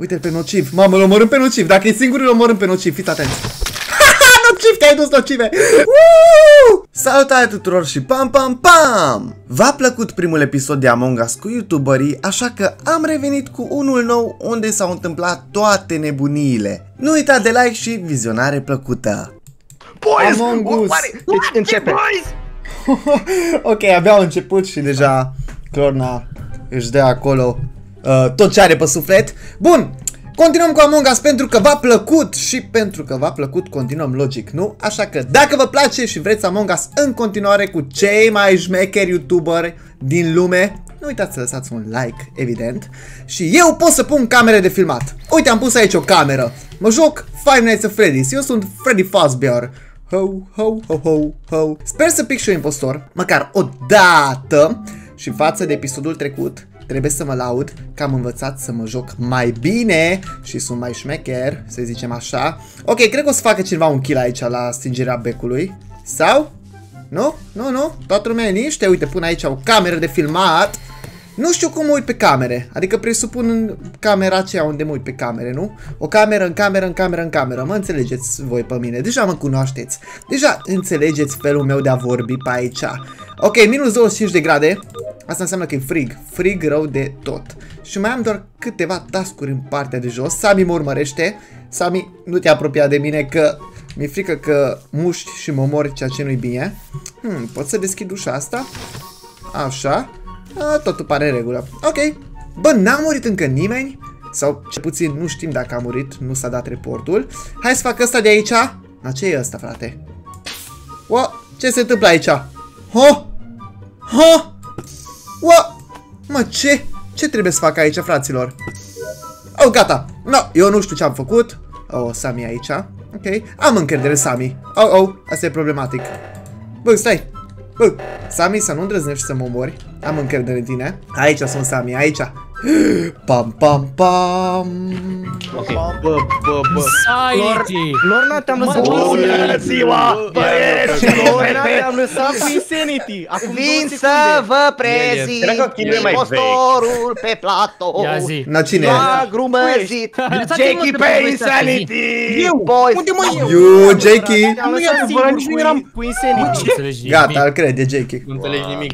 Uite-l pe Nociv. Mamă, îl omorâm pe Nociv. Dacă e singur, îl omorâm pe Nociv. Fiți atenți. Nociv, te-ai dus, Nocive. Salutare tuturor și pam, pam, pam! V-a plăcut primul episod de Among Us cu youtuberii, așa că am revenit cu unul nou unde s-au întâmplat toate nebuniile. Nu uitați de like și vizionare plăcută. Boys! Among Us. Deci începe. Ok, abia au început și deja Clorna își dă acolo tot ce are pe suflet. Bun, continuăm cu Among Us pentru că v-a plăcut și pentru că v-a plăcut continuăm logic, nu? Așa că dacă vă place și vreți Among Us în continuare cu cei mai șmecheri youtuberi din lume, nu uitați să lăsați un like, evident. Și eu pot să pun camere de filmat. Uite, am pus aici o cameră. Mă joc Five Nights at Freddy's. Eu sunt Freddy Fazbear. Ho, ho, ho, ho, ho. Sper să pic și eu impostor, măcar o dată. Și față de episodul trecut, trebuie să mă laud că am învățat să mă joc mai bine și sunt mai șmecher, să zicem așa. Ok, cred că o să facă cineva un kill aici la stingerea becului. Sau? Nu? Nu, nu? Toată lumea e liniște? Uite, pun aici o cameră de filmat. Nu știu cum mă uit pe camere. Adică presupun în camera aceea unde mă uit pe camere, nu? O cameră în cameră, în cameră, în cameră. Mă înțelegeți voi pe mine. Deja mă cunoașteți. Deja înțelegeți felul meu de a vorbi pe aici. Ok, minus 25 de grade. Asta înseamnă că e frig. Frig rău de tot. Și mai am doar câteva task-uri în partea de jos. Sami mă urmărește. Sami, nu te apropia de mine că mi-e frică că muști și mă mori, ceea ce nu-i bine. Pot să deschid ușa asta? Așa. Totul pare în regulă. Ok. Bă, n-a murit încă nimeni? Sau ce puțin nu știm dacă a murit. Nu s-a dat reportul. Hai să fac ăsta de aici. Na, ce e ăsta, frate? Ce se întâmplă aici? Ho! Mă, ce? Ce trebuie să fac aici, fraților? Oh, gata. No, eu nu știu ce am făcut. Oh, Sami e aici. Ok. Am încredere, Sami. Oh, asta e problematic. Bă, stai. Bă, Sami, să nu îndrăznești să mă omori. Am încredere în tine. Aici sunt, Sami, aici. Pam, pam, pam. Ok, bă. Lorna, te-am lăsat cu Bună ziua, băieți! Lorna, te-am lăsat cu Insanity. Vin să vă prezint impostorul pe platou. Ia zi. Na, cine e? M-a grumăzit Jackie pe Insanity. Boys. Unde mă eu? You, Jakey. Te-am lăsat singur cu Insanity. Gata, îl crede, Jakey. Nu înțelegi nimic.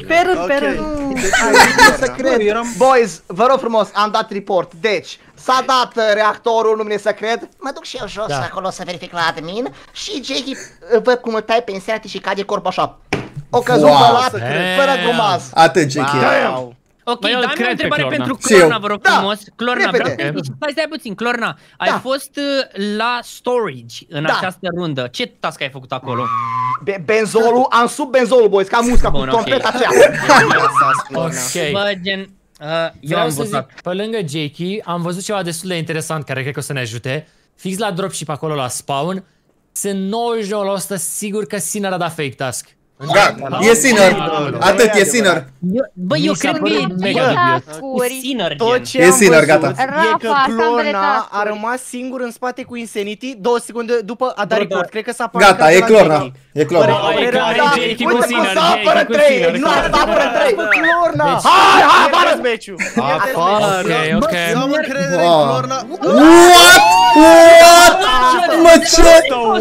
Să cred. Boys, vă rog frumos, am dat report. Deci, s-a dat reactorul, nu vine să cred. Mă duc și eu jos acolo să verific la admin. Și Jakey, văd cum îl tai pe Insanity și cade corpul așa. O căzut pe lat, fără grumaz. Atât, Jakey. Ok, dar am o întrebare pentru Și eu. Clorna, vă rog frumos. Clorna, repede. vreau să... Stai puțin, Clorna. Ai fost la storage în această rundă. Ce task ai făcut acolo? Benzolul, am sub benzolul, boys, ca musca cu trompeta aceea. Ok. Bă, gen... Eu am votat. Pe lângă Jakey, am văzut ceva destul de interesant care cred că o să ne ajute. Fix la dropship acolo la spawn, sunt 99% sigur că Sinner a dat fake task. E Sinner. Atât, e Sinner. Bă, eu cred că e Sinner, Tot ce E am Sinner, văzut gata. e că Clorna a rămas singur în spate cu Insanity 2 secunde după a dat report. Cred că s-a panicat. Gata, e Clorna. E Clorna. Jakey cu Sinner, apără Jakey cu trei, Sinner. nu apără trei. Clorna! Hai, apără meciul! Ok. Eu am încredere în Clorna. What? Mă, ce?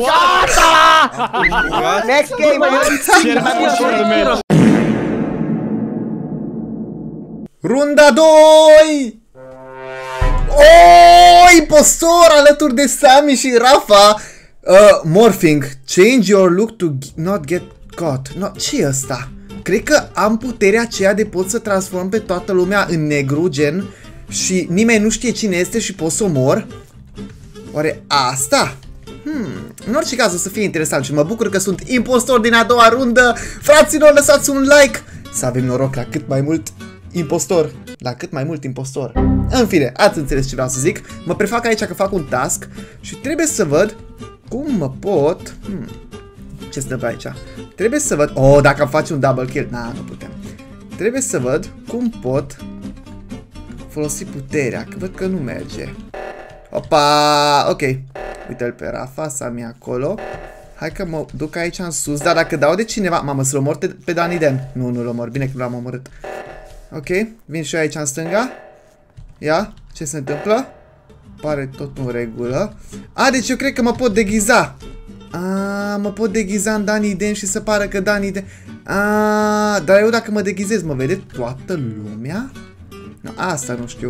Next game. Runda 2! Impostor alături de Sami și Rafa. Morphing. Change your look to not get caught. No, ce e ăsta? Cred că am puterea aceea de pot să transform pe toată lumea în negru, gen, și nimeni nu știe cine este și pot să omor. Oare asta? În orice caz o să fie interesant și mă bucur că sunt impostor din a doua rundă. Fraților, lăsați un like să avem noroc la cât mai mult impostor. La cât mai mult impostor. În fine, ați înțeles ce vreau să zic. Mă prefac aici că fac un task și trebuie să văd cum mă pot... Ce se întâmplă aici? Trebuie să văd... dacă am face un double kill. Nu putem. Trebuie să văd cum pot folosi puterea, că văd că nu merge. Opa, ok. Uite-l pe Rafa, Sami acolo. Hai că mă duc aici în sus, dar dacă dau de cineva... Mamă, să-l omor pe Danny Dan. Nu-l omor, bine că l-am omorât. Ok, vin și eu aici în stânga. Ia, ce se întâmplă? pare tot în regulă. Deci eu cred că mă pot deghiza. Mă pot deghiza în Danny Den și să pară că Danny Den... dar eu dacă mă deghizez, mă vede toată lumea? No, asta nu știu.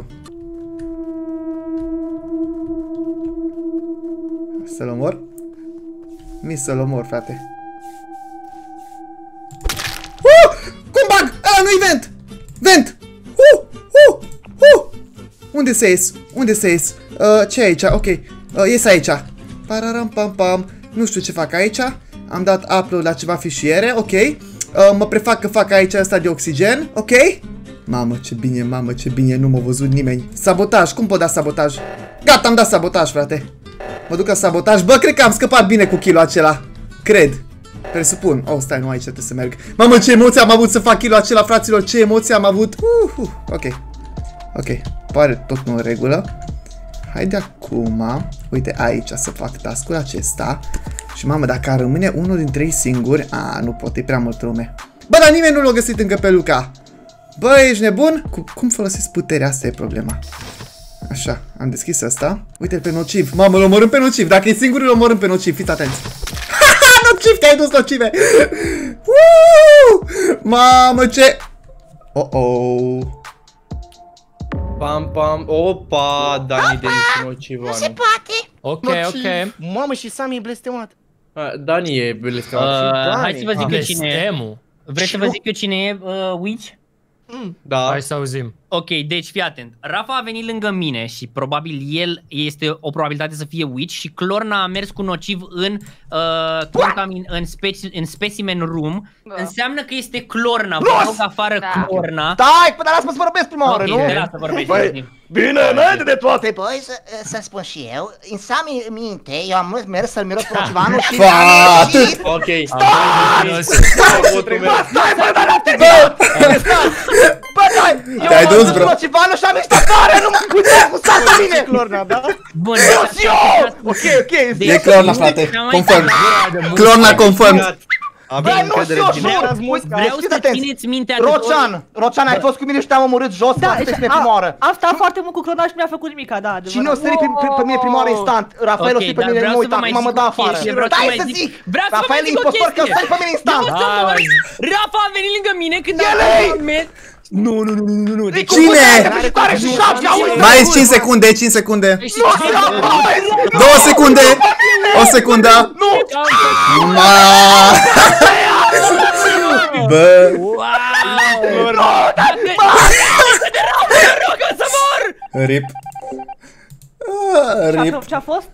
Să-l omor? Să-l omor, frate. Cum bag? Nu-i vent! Vent! Unde să ies? Unde să ies? Ce e aici? Ok. Ies aici. Pararam pam pam. Nu știu ce fac aici. Am dat upload la ceva fișiere. Ok. Mă prefac că fac aici asta de oxigen. Ok. Mamă, ce bine. Nu m-a văzut nimeni. Sabotaj. Cum pot da sabotaj? Gata, am dat sabotaj, frate. Mă duc la sabotaj. Bă, cred că am scăpat bine cu kilul acela. Cred. Presupun. Stai, nu aici trebuie să merg. Mamă, ce emoție am avut să fac kilul acela, fraților. Ce emoție am avut. Ok. Pare tot în regulă. Haide acum. Uite, aici să fac task-ul acesta. Și mamă, dacă ar rămâne unul dintre ei singuri... nu pot, e prea multă lume. Bă, dar nimeni nu l-a găsit încă pe Luca. Bă, ești nebun? Cum folosesc puterea? Asta e problema. Așa, am deschis asta. Uite-l pe nociv. Mamă, îl omorâm pe nociv. Dacă e singur, îl omorâm pe nociv. Fiți atenți. Nociv, că ai dus nocive. Mamă, ce... Pam, pam, opa, Danny Den și Nocivanu. Nu se poate! Ok. Mamă, și Sami e blestemat. Dani e blestemat. Hai să vă zic eu cine e. Vreți să vă zic eu cine e Witch? Da. Hai să auzim. Ok, deci fii atent. Rafa a venit lângă mine și probabil el este o probabilitate să fie Witch și Clorna a mers cu Nociv în specimen room. Înseamnă că este Clorna. Vă rog afară Clorna. Stai, până lasă-mă să vorbesc prima oară, nu? Ok, lasă vorbești. Bine, înainte de toate. Păi, să-mi spun și eu, în Sami minte, eu am mers să-l miros pe Nocivanu și... Atât! Ok. Stai, bă, dar la Bă, stai! Te-ai dus, bro. Nocivanu și am ieșit afară, nu mă cuceam cu sata mine! Clorna, da? Bun, Ok. E Clorna, frate. Confirm. Clorna confirm. Bă, nu știu, jur! Vreau să țineți minte Rocean, ai fost cu mine și te-am omorât jos, că am pe prima oară. Am stat foarte mult cu Clorna și nu mi-a făcut nimica, da, adevărat. Cine o sări pe mine prima oară instant? Rafael o sări pe mine, nu uita, m-am dat afară. Stai să zic! Rafael e impostor că o sări pe mine instant. Rafa a venit lângă mine când am mers. Nu. Cine? Mai ai 5 secunde, 5 secunde. 2 secunde. O secundă. Bă. Rip. Rip. Ce-a fost?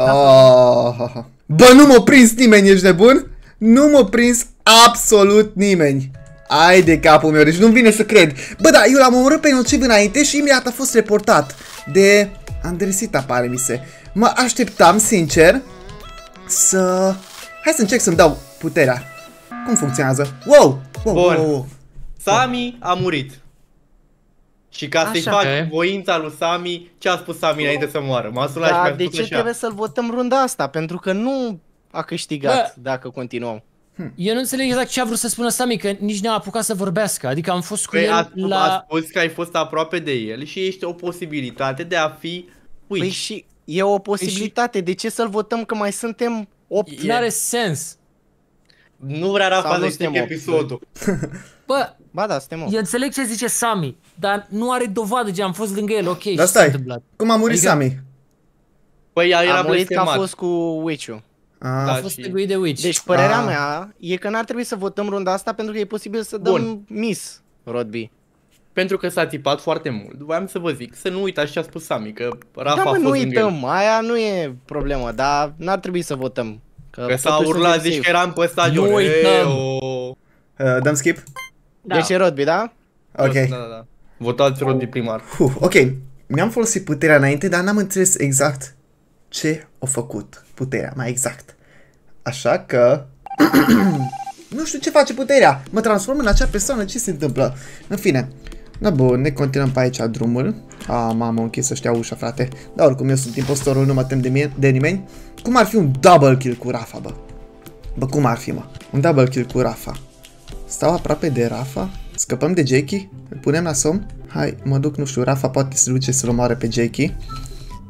Bă, nu m-a prins nimeni, ești nebun? Nu m-a prins absolut nimeni. Ai de capul meu, deci nu-mi vine să cred. Bă, da, eu l-am omorât pe Nociv înainte și imediat a fost reportat de Andresita, pare mi se. Mă așteptam, sincer, să... Hai să încerc să-mi dau puterea. Cum funcționează? Wow! Sami a murit. Și ca să-i fac voința lui Sami, ce a spus Sami înainte să moară? M-a sunat și mi-a spus de ce trebuie să-l votăm runda asta? Pentru că nu a câștigat dacă continuăm. Eu nu înțeleg exact ce a vrut să spună Sami, că nici n-a apucat să vorbească. Adică am fost cu el la... A spus că ai fost aproape de el și ești o posibilitate de a fi Witch. Păi și e o posibilitate. De ce să-l votăm că mai suntem 8? N-are sens. Nu vrea Rafa să explice episodul. Bă, ba da, suntem 8. eu înțeleg ce zice Sami, dar nu are dovadă ce am fost lângă el, ok. Dar stai, cum a murit Sami? Păi a murit că a fost cu Witch-ul. A fost teguit de Witch. Deci părerea mea e că n-ar trebui să votăm runda asta pentru că e posibil să dăm miss Rodby. Pentru că s-a tipat foarte mult. Voiam să vă zic, să nu uitați ce a spus Sami, că Rafa a fost nu uităm, aia nu e problemă, dar n-ar trebui să votăm. Că s-a urlat, zici că eram pe stadion. Nu uităm. Dăm skip? Deci e Rodby, da? Ok. Da. Votați Rodby primar. Ok, mi-am folosit puterea înainte, dar n-am înțeles exact ce a făcut puterea, mai exact. Așa că... nu știu ce face puterea. Mă transform în acea persoană, ce se întâmplă? În fine. Da, bun, ne continuăm pe aici drumul. Mamă, închis ăștia ușa, frate. Dar oricum eu sunt impostorul, nu mă tem de nimeni. Cum ar fi un double kill cu Rafa, bă? Bă, cum ar fi, mă? Un double kill cu Rafa. Stau aproape de Rafa. Scăpăm de Jakey. Îl punem la somn. Hai, mă duc, nu știu, Rafa poate se duce să-l omoare pe Jakey.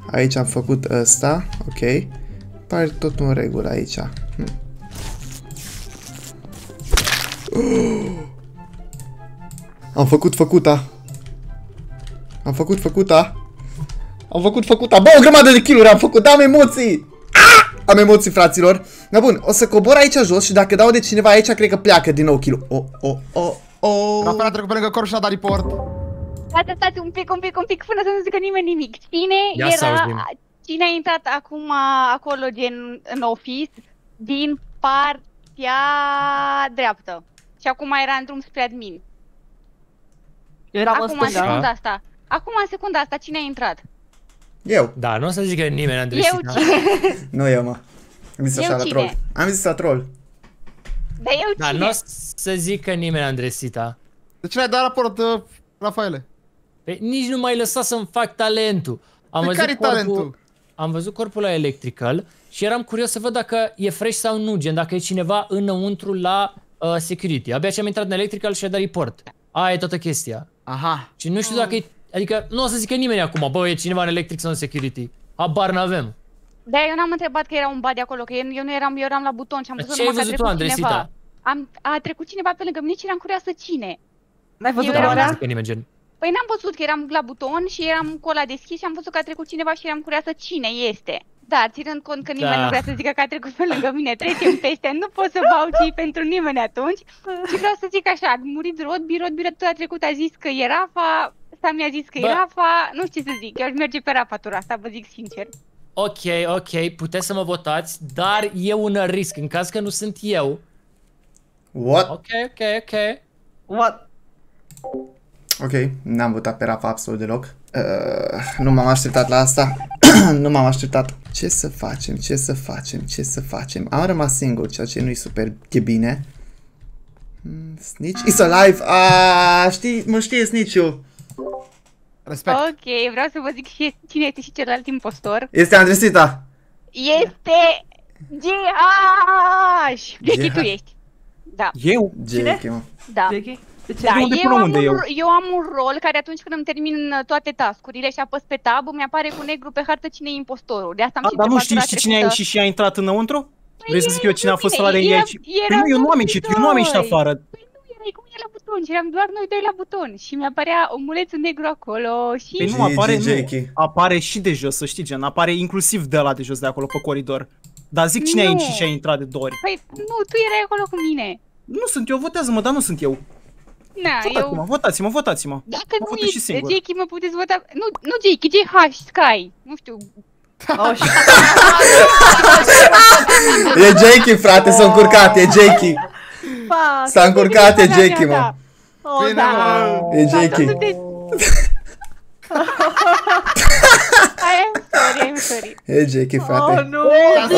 Aici am făcut ăsta, ok. Pare tot în regulă aici. Am făcut făcuta. Am făcut făcuta. Bă, o grămadă de kill-uri am făcut, am emoții! Am emoții, fraților. Da, bun, o să cobor aici jos și dacă dau de cineva aici, cred că pleacă din nou kill-ul. Rafael a trecut pe lângă corp și a dat report. Stați un pic, până să nu zică nimeni nimic. Cine a intrat acum acolo în office din partea dreaptă? Și acum era în drum spre admin. Acum în secunda asta, cine a intrat? Eu. Da, nu o să zică nimeni, Andresita. Eu cine? Nu eu, mă. Am zis așa la troll. Am zis la troll. Dar eu cine? Da, nu o să zică nimeni, Andresita. De ce n-ai dat raport, Rafaele? Păi nici nu m-ai lăsat să-mi fac talentul. Am văzut corpul la electrical și eram curios să văd dacă e fresh sau nu, gen dacă e cineva înăuntru la security. Abia ce am intrat în electrical și a dat report. Aia e toată chestia. Aha. Și nu știu dacă e, adică nu o să zică nimeni acum, bă, e cineva în electric sau în security. Habar n-avem. Da, eu n-am întrebat că era un body acolo, că eu nu eram, eu eram la buton și am văzut numai că a trecut cineva. A trecut cineva pe lângă mine și eram curioasă cine. N-ai văzut oarea? Păi n-am văzut că eram la buton și eram cu ăla deschis și am văzut că a trecut cineva și eram curioasă cine este. Da, ținând cont că nimeni nu vrea să zică că a trecut pe lângă mine, trecem peste, nu pot să bauci pentru nimeni atunci. Și vreau să zic așa, a murit Rodby tot a trecut a zis că e Rafa, Sami a zis că e Rafa, nu știu ce să zic, eu aș merge pe Rafa tura asta, vă zic sincer. Ok, puteți să mă votați, dar e un risc, în caz că nu sunt eu. What? Ok. What? Ok, n-am votat pe Rafa absolut deloc. Nu m-am așteptat la asta. Nu m-am așteptat. Ce să facem? Am rămas singur, ceea ce nu-i super bine. Snitch is alive. Știi, mă știe Snitch-ul. Respect. Ok, vreau să vă zic cine este și celălalt impostor. Este Andresita. Este GH. Jackie, tu ești. Da. Eu? Jackie, mă. Da. Jackie? Da, eu am un rol care atunci când îmi termin toate task-urile și apăs pe tab, îmi apare cu negru pe hartă cine e impostorul. De asta am Dar nu știi cine a ieșit și a intrat înăuntru? Vrei să zic eu cine a fost ăla de aici? Păi nu, eu nu am ieșit afară. Păi nu, erai cu mine la buton și eram doar noi doi la buton și mi-apărea omulețul negru acolo și... Păi nu, apare și de jos, să știi, gen, apare inclusiv de ăla de jos de acolo pe coridor. Dar zic cine a ieșit și a intrat de 2 ori. Păi nu, tu erai acolo cu mine. Nu sunt eu, votează-mă, dar nu sunt eu. Votați-mă. Dacă nu e Jackie, mă puteți vota. Nu Jackie, JH, Sky. Nu știu. E Jackie, frate, s-a încurcat, e Jackie. S-a încurcat, e Jackie, mă. E Jackie. I'm sorry. E Jackie, frate. Oh, nu!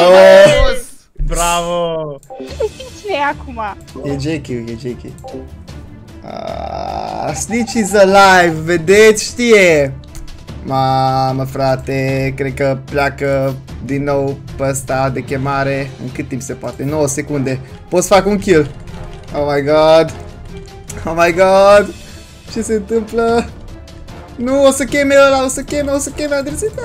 Bravo! Cine e acum? E Jackie. Snitch is alive, vedeți, știe. Mamă, frate, cred că pleacă din nou pe ăsta de chemare. În cât timp se poate? 9 secunde. Pot să fac un kill. Oh my god. Ce se întâmplă? Nu, o să cheme ăla, o să cheme Andresita.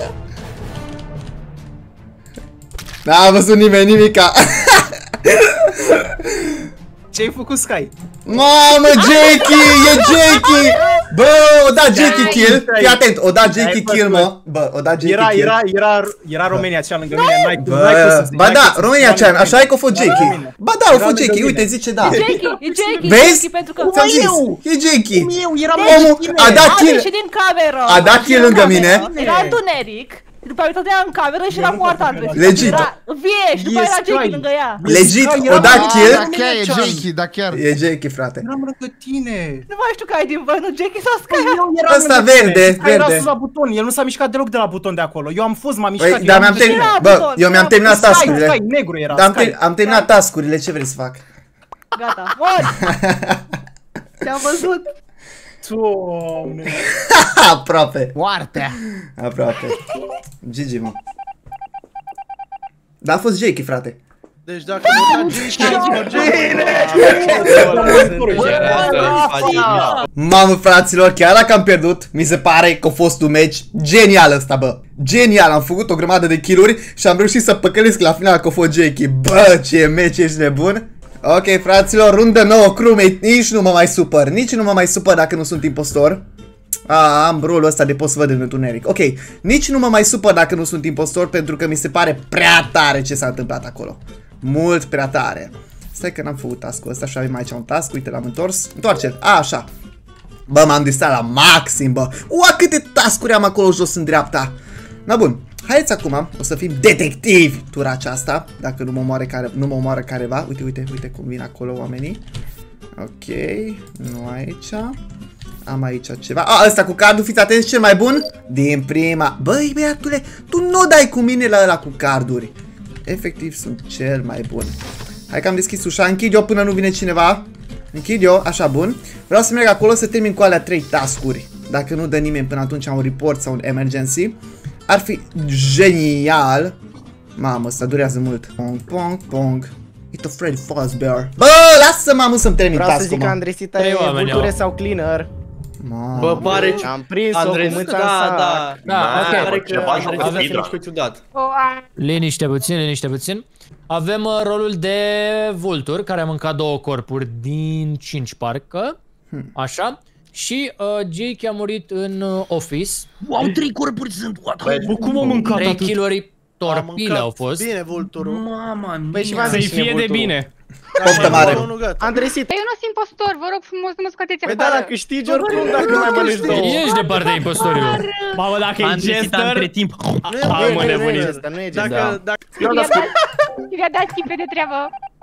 N-a văzut nimeni nimica. Ce-ai făcut, Sky? Mamă, Jackie! E Jackie! Bă, o dat Jackie kill. Fii atent, o dat Jackie kill, mă. Bă, o dat Jackie kill. Era România cea lângă mine. Ba da, România cea, așa e că a fost Jackie. Ba da, a fost Jackie, uite, zice da. E Jackie, vezi? pentru că... Ți-am zis, e Jackie. Omul a dat kill. A ieșit din cameră. A dat kill lângă mine. Era întuneric. După aia uitat în cameră și era moartă Andresita. Legit. Era vie și după aia era Jackie lângă ea. Legit, o dat kill. Da, chiar e Jackie, da chiar. E Jackie, frate. Eram lângă tine. Nu mai știu că ai din văd, nu Jackie sau Sky? Ăsta verde. Era sus la buton, el nu s-a mișcat deloc de la buton de acolo. Eu am fost, m-am mișcat. Dar eu mi-am terminat task-urile. Sky, negru era. Am terminat task-urile, ce vrei să fac? Gata, mori! Te-am văzut! Doamne. Aproape. Moartea. Aproape. GG, mă. Dar a fost Jackie, frate. Deci dacă Mamă, fraților, chiar dacă am pierdut, mi se pare că a fost un meci genial ăsta, bă. Genial, am făcut o grămadă de kill-uri și am reușit să păcălesc la final că a fost Jakey. Bă, ce meci, ești nebun? Ok, fraților, rundă nouă, crewmate, nici nu mă mai supăr. Nici nu mă mai supăr dacă nu sunt impostor. Am rolul ăsta de pot să văd în întuneric. Ok, nici nu mă mai supăr dacă nu sunt impostor, pentru că mi se pare prea tare ce s-a întâmplat acolo. Mult prea tare. Stai că n-am făcut task-ul ăsta și avem aici un task. Uite, l-am întors. Întoarce-l. Așa. Bă, m-am distrat la maxim, bă. Ua, câte task-uri am acolo jos în dreapta. Na, bun. Haideți acum, o să fim detectivi tura aceasta. Dacă nu mă omoară careva. Uite, uite, uite cum vin acolo oamenii. Ok, nu aici. Am aici ceva. Ăsta cu cardul, fiți atenți, cel mai bun din prima. Băi, băiatule, tu nu dai cu mine la ăla cu carduri. Efectiv, sunt cel mai bun. Hai că am deschis ușa, închid eu până nu vine cineva. Închid eu, așa, bun. Vreau să merg acolo să termin cu alea 3 task-uri. Dacă nu dă nimeni până atunci un report sau un emergency. Ar fi genial. Mamă, ăsta durează mult. Pong, pong, pong. It's a Freddy Fazbear. Bă, lasă mamă să-mi termin task-ul. Vreau să zic că Andresita e vulture sau cleaner. Bă, pare ce... Am prins-o cu mâța în sac. Da, ok. Pare că aveți niște ciudat. Liniște puțin, liniște puțin. Avem rolul de vultur, care a mâncat 2 corpuri din 5 parcă. Așa. Și Jake a murit în office. Wow, 3 corpuri sunt. Bă, cum a mâncat 3 kill-uri torpile au fost. Bine, vulturul. Mama mia. Păi și să-i fie de bine. Poftă mare. Andresita. Eu nu sunt impostor, vă rog frumos, nu mă scoateți afară. Păi da, dacă câștigi oricum, dacă mai mănânci 2. Ești de partea impostorilor. Mamă, dacă e Jester... între timp. Nu e Jester, nu e Jester. I-a dat skip de treabă.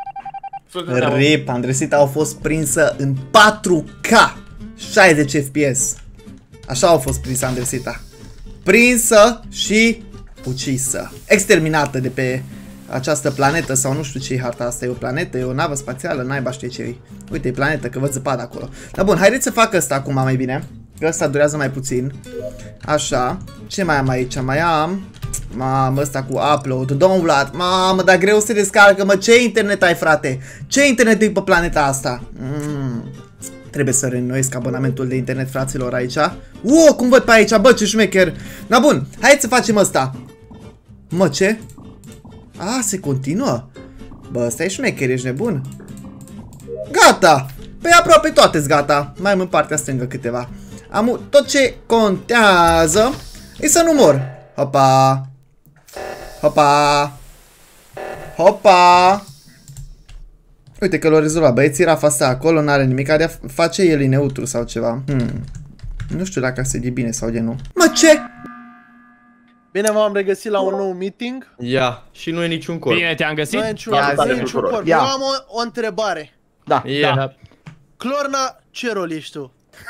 RIP, Andresita a fost prinsă în 4K 60 FPS. Așa a fost prinsă Andresita. Prinsă și ucisă. Exterminată de pe această planetă, sau nu știu ce e harta asta, e o planetă, e o navă spațială, naiba știe ce e. Uite, e planetă, că văd zăpadă acolo. Dar bun, haideți să fac ăsta acum mai bine, că ăsta durează mai puțin. Așa, ce mai am aici? Mai am... Mamă, ăsta cu upload, domnul Vlad, mamă, dar greu se descarcă, mă, ce internet ai, frate? Ce internet e pe planeta asta? Trebuie să reînnoiesc abonamentul de internet, fraților, aici. Cum văd pe aici, bă, ce șmecher. Na bun, haideți să facem ăsta. Mă, ce? Se continuă. Bă, ăsta e șmecher, ești nebun. Gata. Păi aproape toate-s gata. Mai am în partea stângă câteva. Tot ce contează e să nu mor. Hopa. Hopa. Hopa. Uite că l-a rezolvat. Băieții, Rafa stă acolo, n-are nimic. Are face el e neutru sau ceva. Nu știu dacă se e bine sau de nu. Mă, ce? Bine, m-am regăsit la un nou meeting. Ia, și nu e niciun corp. Bine, te-am găsit? Nu e niciun corp. Eu am o întrebare. Da. Clorna, ce rol ești tu?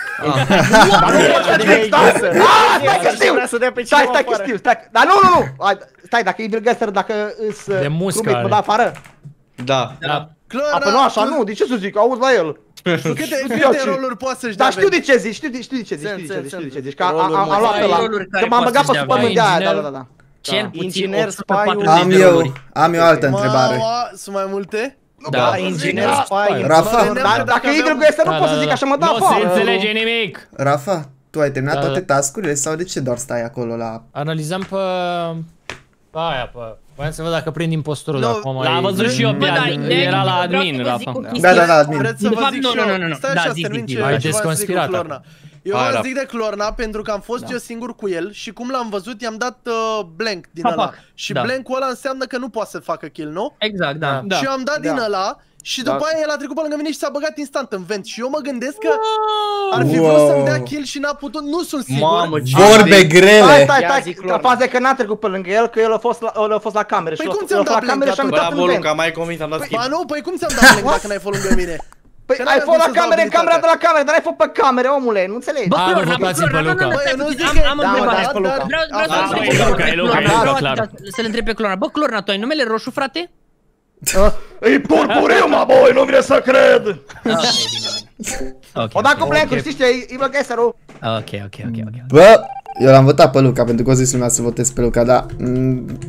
Stai că știu, stai. Dar nu. Stai, dacă e Vilgaster, dacă îs crewmate, mă da afară? Da. Apă nu așa, nu, de ce să zic, auzi la el. Câte roluri poate să-și dea? Dar știu de ce zici, știu de ce zici, că am luat ăla, că m-am băgat pe supământ de aia, da. Cel puțin inginer, am eu altă întrebare. Sunt mai multe? Da, inginer, spy, Rafa, dacă e Vilgaster nu pot să zic așa, mă da afară. Nu se înțelege nimic. Rafa, tu ai terminat toate task-urile sau de ce doar stai acolo la... Analizam pe aia, pe... Voiam să văd dacă prind impostorul, dar acum l-am văzut și eu, era la admin, Rafa. Da, admin. Vreți să vă zic și eu? Stai așa, să termin ce v-am zis cu Clorna. Eu vă zic de Clorna pentru că am fost eu singur cu el și cum l-am văzut i-am dat blank din ăla. Și blank-ul ăla înseamnă că nu poate să facă kill, nu? Exact, da. Și eu am dat din ăla și după aia el a trecut pe lângă mine și s-a băgat instant în vent. Și eu mă gândesc că ar fi vrut să-mi dea kill și n-a putut, nu sunt sigur. Vorbe grele! Stai, faza e că n-a trecut pe lângă el, că el a fost la camere. Păi cum ți-am dat blank atunci? Bravo, Luca, mai convins, am dat skip. Ba nu, păi cum ți-am dat blank dacă n-ai fost lângă mine? Păi ai fost la camere, în camera de la camere, dar ai fost pe camere, omule, nu înțelegi? Bă, Clorna, am întrebare. Să-l întreb pe Clorna. Bă, Clorna, tu ai numele roșu, frate? E purpuriu, mă, boi, nu vine să cred! O da cu blank-ul, știi ce, e Vilgaster-ul. Ok. Bă, eu l-am votat pe Luca pentru că o zis lumea să votez pe Luca, dar...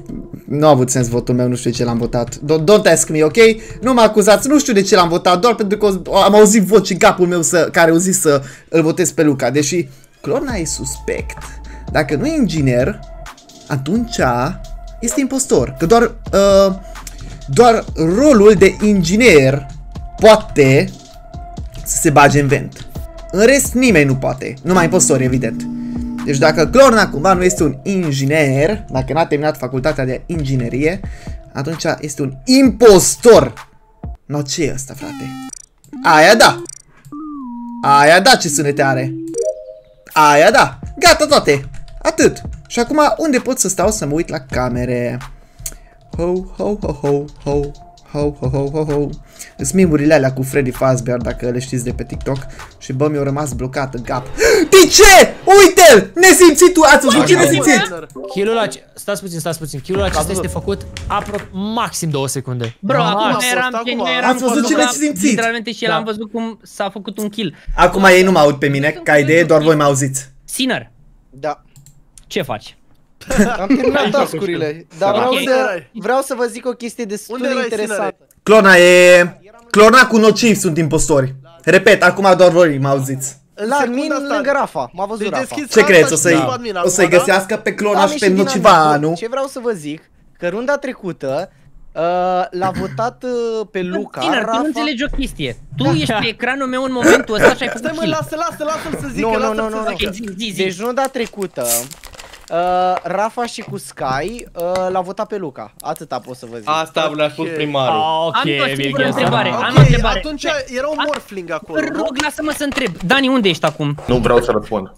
Nu a avut sens votul meu, nu știu de ce l-am votat. Don't ask me, ok? Nu mă acuzați, nu știu de ce l-am votat, doar pentru că am auzit voci în capul meu care au zis să îl votez pe Luca. Deși Clorna e suspect. Dacă nu e inginer, atunci este impostor. Că doar rolul de inginer poate să se bage în vent. În rest nimeni nu poate, numai impostori, evident. Deci dacă Clorna cumva nu este un inginer, dacă n-a terminat facultatea de inginerie, atunci este un impostor. No, ce e ăsta, frate? Aia da! Aia da, ce sunete are! Aia da! Gata toate! Atât! Și acum unde pot să stau să mă uit la camere? Ho, ho, ho, ho, ho. Ho, ho, ho, ho, ho. Sunt memurile alea cu Freddy Fazbear, dacă le știți de pe TikTok. Și bă, mi-au rămas blocat în cap. De ce? Uite-l! Nesimțitul! Ați văzut ce nesimțit? Kill-ul acesta... Stați puțin. Kill-ul acesta este făcut maxim 2 secunde. Bro, acum eram ați văzut ce nesimțit? Literalmente și el am văzut cum s-a făcut un kill. Acum ei nu mă aud pe mine, ca idee, doar voi mă auziți. Sinner. Da. Ce faci? Am terminat task-urile, dar vreau să vă zic o chestie destul de interesantă. Clorna cu Nociv sunt impostori. Repet, acum doar voi mă auziți. La mine lângă Rafa, m-a văzut Rafa. Ce crezi? O să-i găsească pe Clorna și pe Nocivanu? Ce vreau să vă zic, că runda trecută l-a votat pe Luca. Sinner, tu nu înțelegi o chestie. Tu ești pe ecranul meu în momentul ăsta și ai făcut kill. Lasă-l să zică, Nu. Deci runda trecută Rafa și cu Sky l-a votat pe Luca. Atâta pot să vă zic. Asta le-a spus primarul. Am o singură întrebare. Atunci era un morphling acolo. Rog, lasă-mă să întreb. Dani, unde ești acum? Nu vreau să răspund.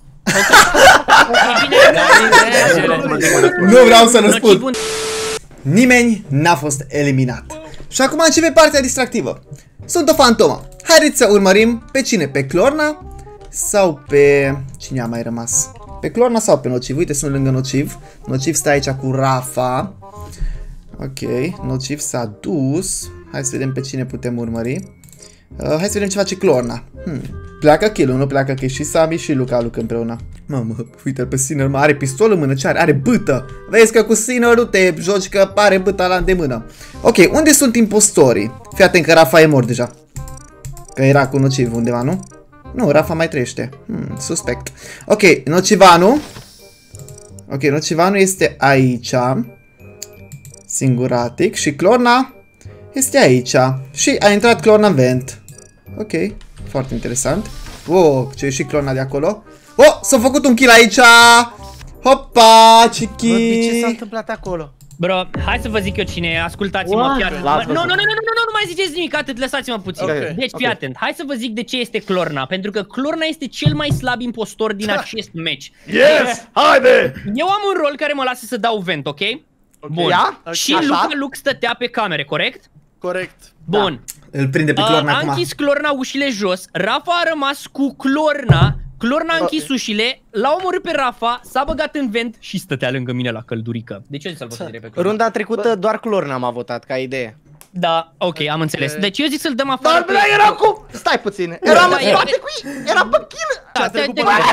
Nu vreau să răspund. Nimeni n-a fost eliminat. Și acum începe partea distractivă. Sunt o fantomă. Haideți să urmărim pe cine? Pe Clorna? Sau pe... Cine a mai rămas? Pe Clorna sau pe Nociv? Uite, sunt lângă Nociv. Nociv stă aici cu Rafa. Ok, Nociv s-a dus. Hai să vedem pe cine putem urmări. Hai să vedem ce face Clorna. Pleacă kill-ul, nu pleacă că și Sami și Luca împreună. Mamă, uite-l pe Sinner, mă, are pistol în mână, ce are? Are bâtă. Vezi că cu Sinner nu te joci, că are bâta la îndemână. Ok, unde sunt impostorii? Fii atent că Rafa e mort deja. Că era cu Nociv undeva, nu? Nu, Rafa mai trăiește. Suspect. Ok, Nocivanu. Ok, Nocivanu este aici. Singuratic. Și Clorna este aici. Și a intrat Clorna în vent. Ok, foarte interesant. Oh, ce e și Clorna de acolo. Oh, s-a făcut un kill aici. Hopa, Chichi. Ce s-a întâmplat acolo? Bro, hai să vă zic eu cine e, ascultați-mă chiar. Nu mai ziceți nimic, atât, lăsați-mă puțin. Deci fii atent, hai să vă zic de ce este Clorna. Pentru că Clorna este cel mai slab impostor din acest match. Yes, haide! Eu am un rol care mă lasă să dau vent, ok? Bun. Și Luca stătea pe camere, corect? Corect. Bun. Îl prinde pe Clorna acum. A închis Clorna ușile jos, Rafa a rămas cu Clorna. Clorna a închis ușile, l-a omorât pe Rafa, s-a băgat în vent și stătea lângă mine la căldurică. De ce să-l votăm direct pe Clorna? Runda trecută doar Clorna m-a votat, ca idee. Da, ok, am înțeles. Deci eu zic să-l dăm afară. Dar era cu... Stai puțin. Eram în spate cu ei. Era pe kill.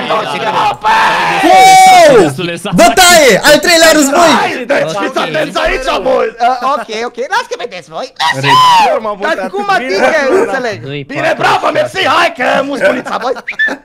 Bătaie! Al treilea război! Deci atenți aici, boy! Ok, las că vedeți voi. Dar cum adică, înțeleg? Bine, bravo, mersi, hai că musculița, băi!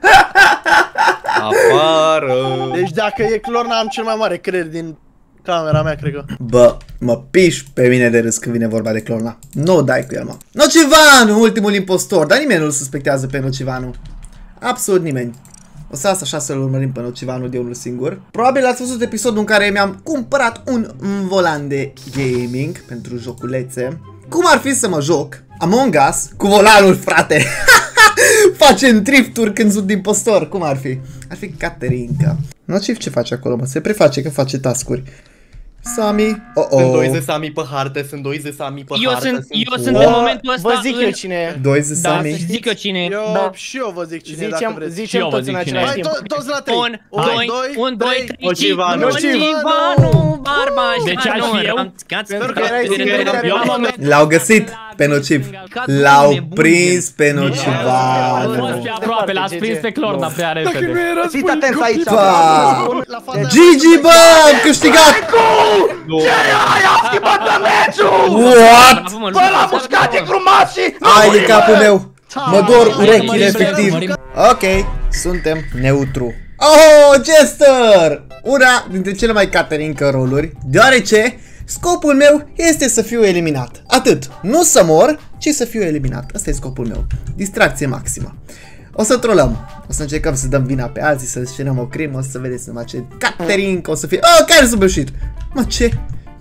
Afară! Deci dacă e Clorna am cel mai mare creier din camera mea, cred că. Bă, mă piși pe mine de râs când vine vorba de Clorna. Nu dai cu el, mă. Nocivanu, ultimul impostor, dar nimeni nu-l suspectează pe Nocivanu. Absolut nimeni. O să las așa să-l urmărim pe Nocivanu de unul singur. Probabil ați văzut episodul în care mi-am cumpărat un volan de gaming pentru joculețe. Cum ar fi să mă joc Among Us cu volanul, frate? Facem drifturi când sunt impostor. Cum ar fi? Ar fi Caterinca. Nociv ce face acolo, mă? Se preface că face task-uri. Sami. Sunt doi de Sami pe hartă, sunt doi de Sami pe hartă. Eu sunt în momentul ăsta. Vă zic eu cine e. Doi de Sami. Da, zic eu cine e. Și eu vă zic cine e, dacă vreți. Zicem toți în același timp. Toți la 3. 1, 2, 3. Nocivanu. Barbaș. Deci aș fi eu. L-au găsit pe nociv. L-au prins pe nocivat. Aproape, l-ați prins pe Clorna prea repede. Fiți atenți aici. GG, bă, am câștigat! Ce aia? A schimbat meciul! What? Bă, l-a mușcat, e grumat și... Ai de capul meu! Mă dor urechile, efectiv. Ok, suntem neutru. Oh, Jester! Una dintre cele mai caterincă roluri, deoarece scopul meu este să fiu eliminat. Atât. Nu să mor, ci să fiu eliminat. Asta e scopul meu. Distracție maximă. O să trolăm. O să încercăm să dăm vina pe alții, să scenăm o crimă, o să vedeți numai ce caterincă o să fie. Oh, care s-a bullshit? Mă, ce?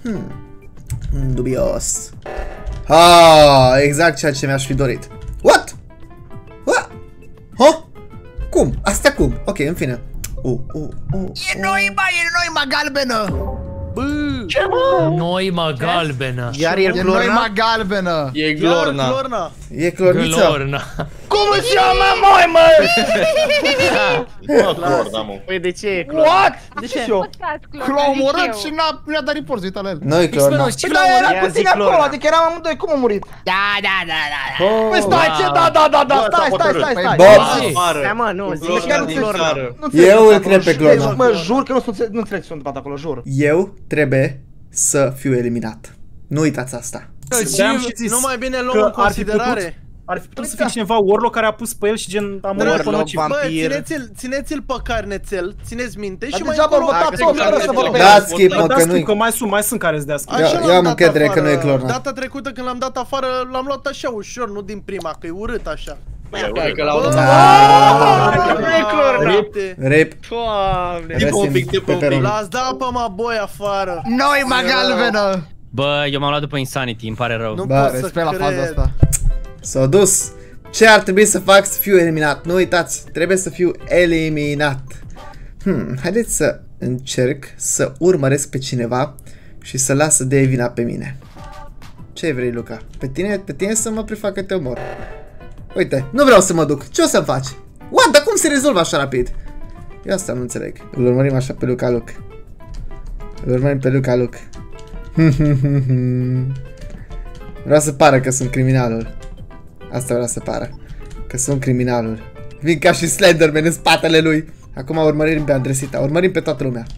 Dubios. Ah, exact ceea ce mi-aș fi dorit. What? What? Huh? Cum? Asta cum? Ok, în fine. E noima galbenă! Bă! Ce mă? Noima galbenă. Iar e noima galbenă. E Clorna. E Clornița. Cum îți cheamă, moi, mă? Clorna, mă. Păi de ce e Clorna? What? De ce eu? L-a omorât și mi-a dat report, uita la el. Noi Clorna. Păi da, era cu tine acolo, adică eram amândoi, cum a murit? Da. Păi stai, ce da. Stai. Bob. Stai mă, nu, zici că nu Clorna. Eu îl cred pe Clorna. Mă jur că nu înțeleg ce s-a întâmplat acolo, jur. Eu trebuie să fiu eliminat. Nu uitați asta. Nu mai bine luăm în considerare. Ar fi putut să fie cineva Warlock care a pus pe el și gen a murit pe nociv. Bă, țineți-l pe carnețel, țineți minte și mai încolo dați skip, mă, că nu-i. Că mai sunt care să dea skip. Eu am încredere că nu e Clorna. Data trecută când l-am dat afară, l-am luat așa ușor, nu din prima, că e urât așa. Rip. L-ați dat pe Maboi afară. Noima galbenă! Bă, eu m-am luat după Insanity, îmi pare rău. Nu pot să cred. La faza asta. S-a dus. Ce ar trebui să fac să fiu eliminat? Nu uitați, trebuie să fiu eliminat. Haideți să încerc să urmăresc pe cineva și să las să dea vina pe mine. Ce vrei, Luca? Pe tine să mă prefac că te omor. Uite, nu vreau să mă duc. Ce o să faci? What? Dar cum se rezolvă așa rapid? Eu asta nu înțeleg. Îl urmărim așa pe Luca Luc. Îl urmărim pe Luca Luc. Vreau să pară că sunt criminalul. Asta vreau să pară. Că sunt criminalul. Vin ca și Slenderman în spatele lui. Acum urmărim pe Andresita. Urmărim pe toată lumea.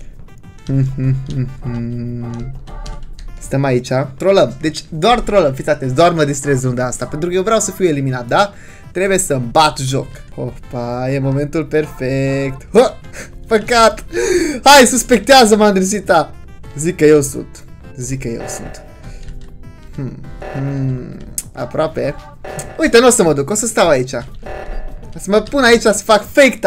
Stăm aici. Trolăm. Deci doar trolăm. Fiți atenți. Doar mă distrez de asta. Pentru că eu vreau să fiu eliminat, da? Trebuie să bat joc. Opa, e momentul perfect. Păcat. Hai, suspectează-mă, Andresita. Zic că eu sunt. Aproape. Uite, nu o să mă duc, o să stau aici. O să mă pun aici să fac fake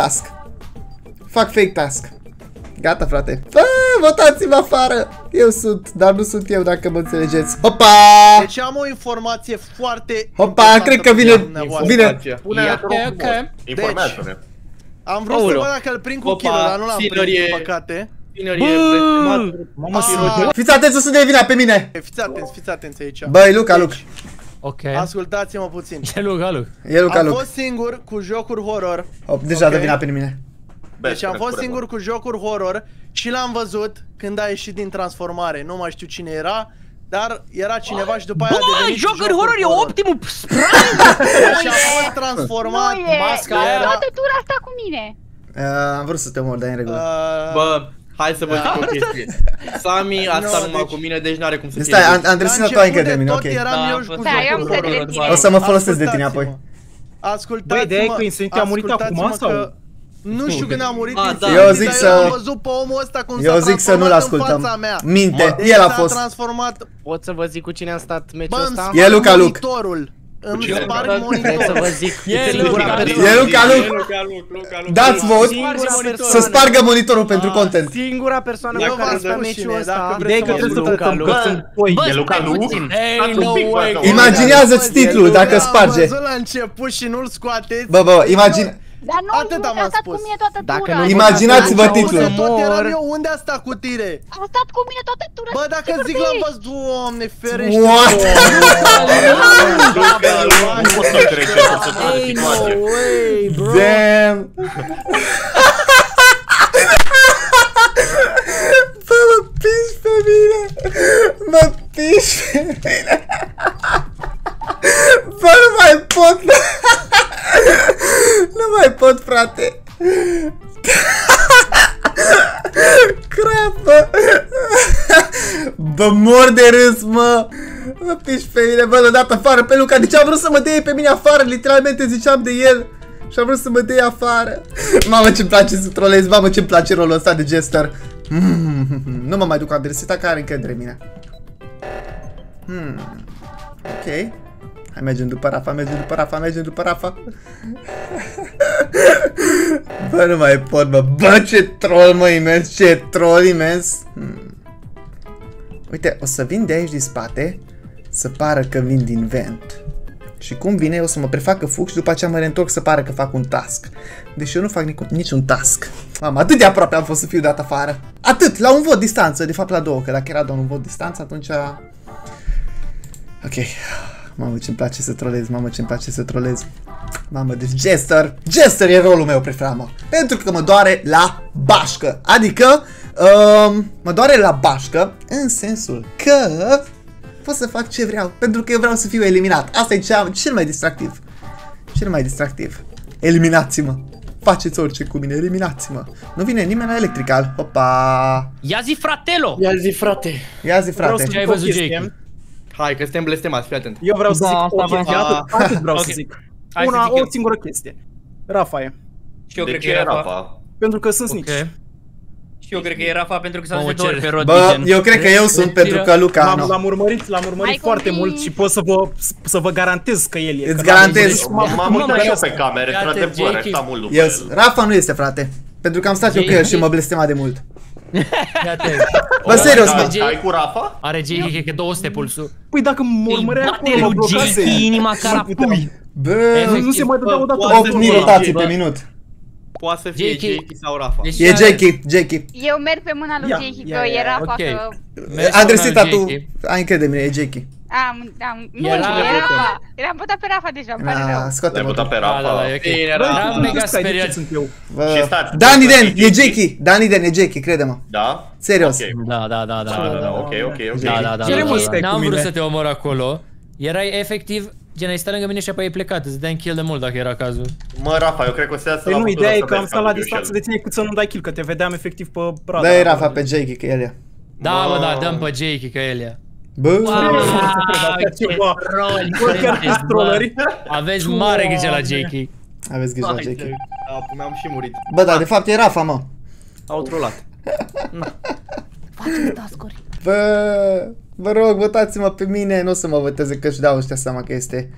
task. Gata, frate. Votați-mă afară. Eu sunt, dar nu sunt eu, dacă mă înțelegeți. Hopa! Deci am o informație foarte... Hopa, cred că vine. Informează-ne. Am vrut să văd dacă îl prind cu kill, dar nu l-am prins, din păcate. Fiți atenți, o să dea vina pe mine. Fiți atenți aici. Băi, Luca. Ok. Ascultați-mă puțin. E Luca. Am fost singur cu jocuri horror. Deja dă vina pe mine. Deci am fost singur cu jocuri horror și l-am văzut când a ieșit din transformare. Nu mai știu cine era, dar era cineva și după aia a devenit jocuri horror e Optimus și a fost transformat. Toată tura asta cu mine. Am vrut să te omor, dar e în regulă. Bă, hai să vă zic o chestie. Sami a stat numai cu mine, deci n-are cum să fie. Stai, Andresina, tu ai încredere în mine, ok. O să mă folosesc de tine apoi. Ascultați-mă. Băi, de-aia că Insanity a murit acum sau? Nu știu când a murit Eu zic să... Eu zic să nu-l ascultăm. Minte, el a fost. Pot să vă zic cu cine a stat meciul ăsta? E Luca Luc. Îmi sparg monitorul. Să vă zic. E Luca Luc. Dați vot să spargă monitorul pentru content. Singura persoană care a stat meciul ăsta. Ideea că trebuie să votăm că sunt doi. E Luca Luc? Imaginează-ți titlul dacă sparge. Am văzut la început și nu-l scoateți. Bă, imagine. Dar nu, a stat cu mine toată tura. Imaginați-vă titlul. Tot eram eu, unde a stat cu tine? A stat cu mine toată tura. Bă, dacă zic l-am văzut, Doamne ferește. What? Nu pot să cred ce să facă situație. Damn. Bă, mă pingi pe mine. piși. Bă, nu mai pot. Nu mai pot, frate. Crap, bă. Bă, mor de râs, mă. Mă piși pe mine, bă, l-a dat afară pe Luca. Deci am vrut să mă dea pe mine afară. Literalmente ziceam de el și am vrut să mă dea afară. Mamă, ce-mi place să trolez. Mamă, ce-mi place rolul ăsta de jester. Nu mă mai duc adresita, că are încredere în mine. Ok. Hai, mergem după Rafa, mergem după Rafa, mergem după Rafa. Bă, nu mai pot, bă. Bă, ce troll, mă, imens, ce troll imens. Uite, o să vin de aici din spate, să pară că vin din vent. Și cum vine, o să mă prefac că fug și după aceea mă reîntorc să pară că fac un task. Deși eu nu fac niciun task. Mamă, atât de aproape am fost să fiu dat afară. Atât, la un vot distanță, de fapt la două, că dacă era doar un vot distanță, atunci... Ok. Mamă, ce-mi place să trolez, mamă, ce-mi place să trolez. Mamă, deci Jester. Jester e rolul meu preferat, mă. Pentru că mă doare la bașcă. Adică, mă doare la bașcă în sensul că pot să fac ce vreau. Pentru că eu vreau să fiu eliminat. Asta e cel mai distractiv. Cel mai distractiv. Eliminați-mă. Faceți orice cu mine, eliminați-mă. Nu vine nimeni la electrical. Opa. Ia zi, fratelo. Ia zi, frate. Ia zi, frate. Ce ai văzut, Jake? Hai, că suntem blestemați, fii atent. Eu vreau să zic o chestie, atât vreau să zic. O singură chestie. Rafa e. Și eu cred că e Rafa. Pentru că sunt snitch. Și eu cred că e Rafa pentru că s-a zis de ori pe Rod. Bă, eu cred că eu sunt pentru că Luca nu. L-am urmărit foarte mult și pot să vă garantez că el e. Îți garantez. M-am uitat și eu pe camere, într-adevăr, așa mult după el. Rafa nu este, frate. Pentru că am stat eu cu el și mă blestema de mult. Bă, serios, mă. Ai cu Rafa? Are JK, cred că 200 pulsul. Păi dacă mă urmărea acolo, mă blocase. Inima ca la pui. Bă, nu se mai dădea odată. 8000 rotații pe minut. Poate să fie JK sau Rafa. E JK. Eu merg pe mâna lui JK, că e Rafa, că... Adresita tu, ai încredere în mine, e JK. Nu, e Rafa. Eram votat pe Rafa deja, îmi pare rău. Scoate-mă. votat pe Rafa. Eram mega speriat. Dani Den, e JK. Dani Den, e JK, crede-mă. Da? Serios. Da. Ok. N-am vrut să te omor acolo. Erai efectiv, gen, ai stat lângă mine și apoi ai plecat, îți dai kill de mult dacă era cazul. Mă, Rafa, eu cred că o să iasă la nu, ideea e că am stat la distanță de tine cât să nu dai kill, că te vedeam efectiv pe radar. Dă-i Rafa pe JK, că el e. Da, mă, da, dăm pe JK, că el e. Bă, aveți mare grijă la JK. Aveți grijă la JK. Mi-am și murit. Bă, da, de fapt e Rafa, mă. Au trollat. Faceți task-uri. Bă, vă rog, votați-mă pe mine, nu o să mă voteze că își dau ăștia seama că este...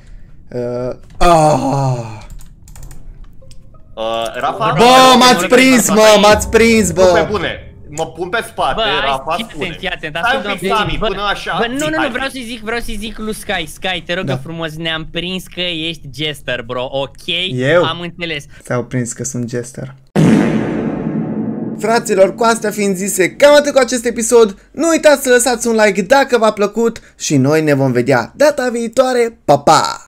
Rafa? Bă, m-ați prins, mă, m-ați prins, bă. Pe bune. Mă pun pe spate, Rafa spune. Stai un pic, Sami, până așa. Nu, vreau să zic lui Sky, te rog frumos, ne-am prins că ești Jester, bro, ok? Eu? Am înțeles. S-au prins că sunt Jester. Fraților, cu astea fiind zise, cam atât cu acest episod. Nu uitați să lăsați un like dacă v-a plăcut și noi ne vom vedea data viitoare. Pa, pa!